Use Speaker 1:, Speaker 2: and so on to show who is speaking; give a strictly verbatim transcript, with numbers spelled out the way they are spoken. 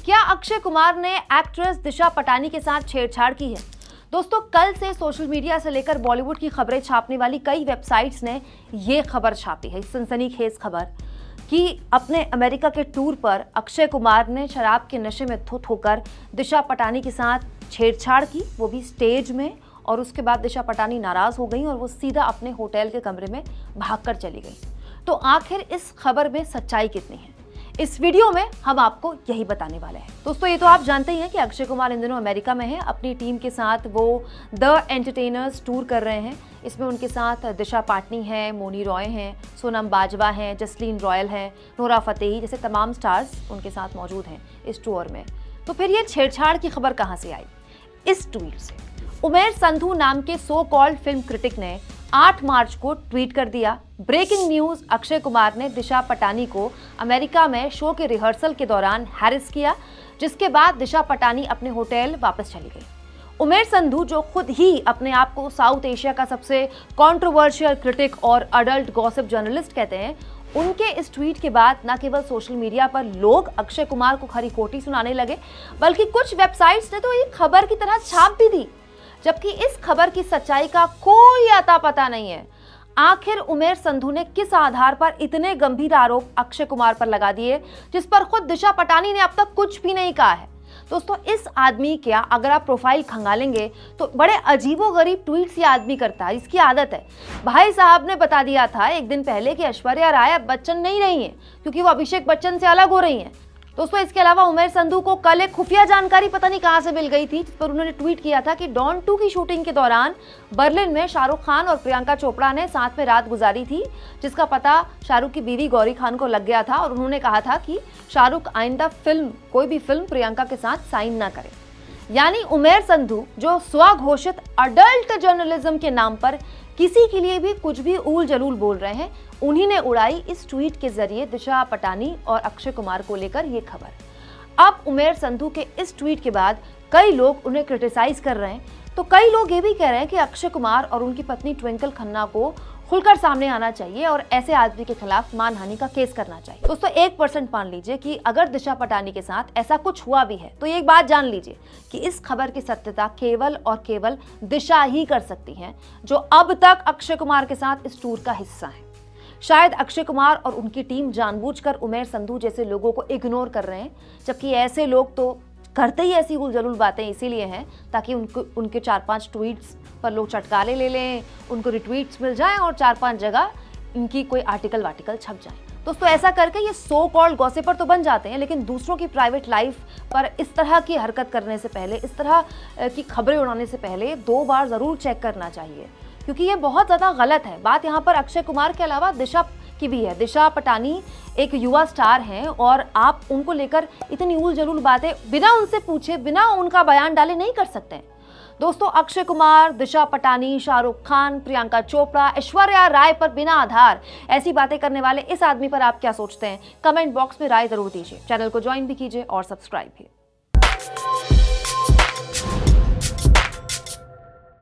Speaker 1: क्या अक्षय कुमार ने एक्ट्रेस दिशा पटानी के साथ छेड़छाड़ की है? दोस्तों, कल से सोशल मीडिया से लेकर बॉलीवुड की खबरें छापने वाली कई वेबसाइट्स ने ये खबर छापी है, सनसनीखेज खबर कि अपने अमेरिका के टूर पर अक्षय कुमार ने शराब के नशे में धुत होकर दिशा पटानी के साथ छेड़छाड़ की, वो भी स्टेज में। और उसके बाद दिशा पटानी नाराज हो गई और वो सीधा अपने होटल के कमरे में भागकर चली गई। तो आखिर इस खबर में सच्चाई कितनी है, इस वीडियो में हम आपको यही बताने वाले हैं। दोस्तों, ये तो आप जानते ही हैं कि अक्षय कुमार इन दिनों अमेरिका में है, अपनी टीम के साथ वो द एंटरटेनर्स टूर कर रहे हैं। इसमें उनके साथ दिशा पाटनी है, मोनी रॉय हैं, सोनम बाजवा हैं, जसलीन रॉयल हैं, नोरा फतेही जैसे तमाम स्टार्स उनके साथ मौजूद हैं इस टूर में। तो फिर ये छेड़छाड़ की खबर कहाँ से आई? इस ट्वीट से। उमेर संधू नाम के सो कॉल्ड फिल्म क्रिटिक ने आठ मार्च को ट्वीट कर दिया, ब्रेकिंग न्यूज, अक्षय कुमार ने दिशा पटानी को अमेरिका में शो के रिहर्सल के दौरान हैरेस किया, जिसके बाद दिशा पटानी अपने होटल वापस चली गई। उमेर संधू, जो खुद ही अपने आप को साउथ एशिया का सबसे कंट्रोवर्शियल क्रिटिक और अडल्ट गॉसिप जर्नलिस्ट कहते हैं, उनके इस ट्वीट के बाद न केवल सोशल मीडिया पर लोग अक्षय कुमार को खरी खोटी सुनाने लगे, बल्कि कुछ वेबसाइट्स ने तो ये खबर की तरह छाप भी दी, जबकि इस खबर की सच्चाई का कोई अता पता नहीं है। आखिर उमेर संधू ने किस आधार पर इतने गंभीर आरोप अक्षय कुमार पर लगा दिए, जिस पर खुद दिशा पटानी ने अब तक कुछ भी नहीं कहा है? दोस्तों, इस आदमी क्या अगर आप प्रोफाइल खंगालेंगे तो बड़े अजीबोगरीब ट्वीट्स ये आदमी करता है, इसकी आदत है। भाई साहब ने बता दिया था एक दिन पहले कि ऐश्वर्या राय अब बच्चन नहीं रही है, क्योंकि वो अभिषेक बच्चन से अलग हो रही हैं। दोस्तों, इसके अलावा उमेर संधू को कल एक खुफिया जानकारी पता नहीं कहां से मिल गई थी, जिस पर उन्होंने ट्वीट किया था कि डॉन टू की शूटिंग के दौरान बर्लिन में शाहरुख खान और प्रियंका चोपड़ा ने साथ में रात गुजारी थी, जिसका पता शाहरुख की बीवी गौरी खान को लग गया था और उन्होंने कहा था कि शाहरुख आइंदा फिल्म कोई भी फिल्म प्रियंका के साथ साइन ना करे। यानी उमेर संधू, जो स्वघोषित अडल्ट जर्नलिज्म के नाम पर किसी के लिए भी कुछ भी ऊल जलूल बोल रहे हैं, उन्हीं ने उड़ाई इस ट्वीट के जरिए दिशा पटानी और अक्षय कुमार को लेकर ये खबर। अब उमेर संधू के इस ट्वीट के बाद कई लोग उन्हें क्रिटिसाइज कर रहे हैं, तो कई लोग ये भी कह रहे हैं कि अक्षय कुमार और उनकी पत्नी ट्विंकल खन्ना को खुलकर सामने आना चाहिए और ऐसे आदमी के खिलाफ मानहानि का केस करना चाहिए। दोस्तों, एक परसेंट मान लीजिए कि अगर दिशा पटानी के साथ ऐसा कुछ हुआ भी है, तो एक बात जान लीजिए कि इस खबर की सत्यता केवल और केवल दिशा ही कर सकती है, जो अब तक अक्षय कुमार के साथ इस टूर का हिस्सा है। शायद अक्षय कुमार और उनकी टीम जानबूझकर उमेर संधू जैसे लोगों को इग्नोर कर रहे हैं, जबकि ऐसे लोग तो करते ही ऐसी उलझुल बातें इसीलिए हैं ताकि उनको उनके चार पांच ट्वीट्स पर लोग चटकारे ले लें, उनको रिट्वीट्स मिल जाएं और चार पांच जगह इनकी कोई आर्टिकल वार्टिकल छप जाए। दोस्तों, ऐसा करके ये सो कॉल्ड गॉसिपर तो बन जाते हैं, लेकिन दूसरों की प्राइवेट लाइफ पर इस तरह की हरकत करने से पहले, इस तरह की खबरें उड़ाने से पहले दो बार जरूर चेक करना चाहिए, क्योंकि ये बहुत ज्यादा गलत है। बात यहाँ पर अक्षय कुमार के अलावा दिशा की भी है। दिशा पटानी एक युवा स्टार हैं और आप उनको लेकर इतनी उल जलूल बातें बिना उनसे पूछे, बिना उनका बयान डाले नहीं कर सकते हैं। दोस्तों, अक्षय कुमार, दिशा पटानी, शाहरुख खान, प्रियंका चोपड़ा, ऐश्वर्या राय पर बिना आधार ऐसी बातें करने वाले इस आदमी पर आप क्या सोचते हैं? कमेंट बॉक्स में राय जरूर दीजिए। चैनल को ज्वाइन भी कीजिए और सब्सक्राइब भी।